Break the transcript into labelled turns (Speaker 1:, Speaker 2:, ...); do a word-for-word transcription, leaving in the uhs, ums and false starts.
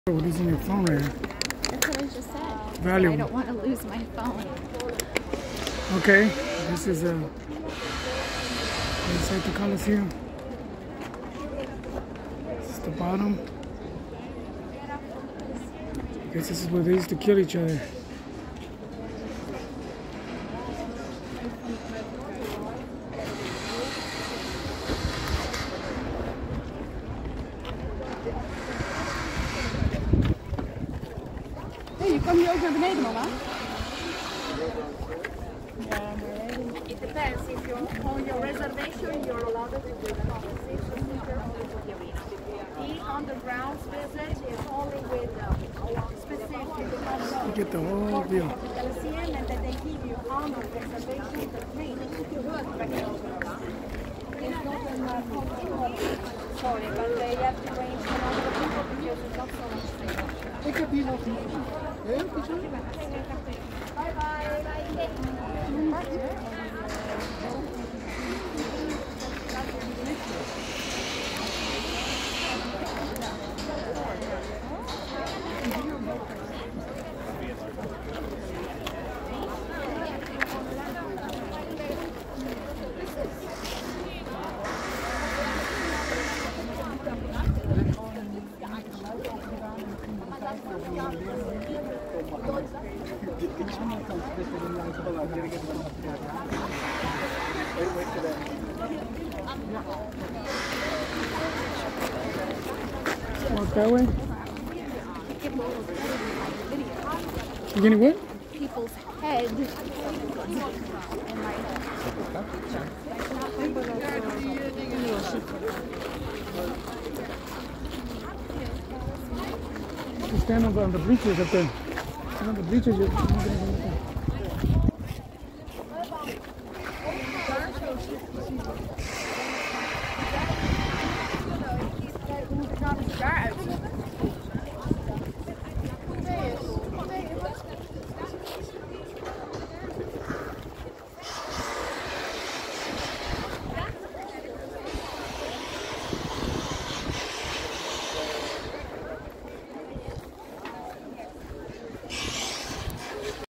Speaker 1: We're losing your phone right here.
Speaker 2: That's what I just said.
Speaker 1: Valuable.
Speaker 2: I don't want to lose my phone.
Speaker 1: Okay, this is uh, inside the Coliseum. This is the bottom. I guess this is where they used to kill each other.
Speaker 3: Hey, je kan hier ook naar beneden, mama.
Speaker 4: It depends. If you're on your reservation, you're allowed to do the conversation center only for the arena. The underground visit is only with uh, specific
Speaker 1: You get the whole view.
Speaker 4: Coliseum, and then they give you on the reservation the train. It's not in uh, sorry, but they have to arrange for other people because it's not so much space.
Speaker 1: Ik heb hier nog niet. Heel goed zo.
Speaker 4: Bye bye.
Speaker 1: Walk that way. You getting what?
Speaker 2: People's head.
Speaker 1: You stand on the, on the bleachers up there. Stand on the bleachers. You're, you're gonna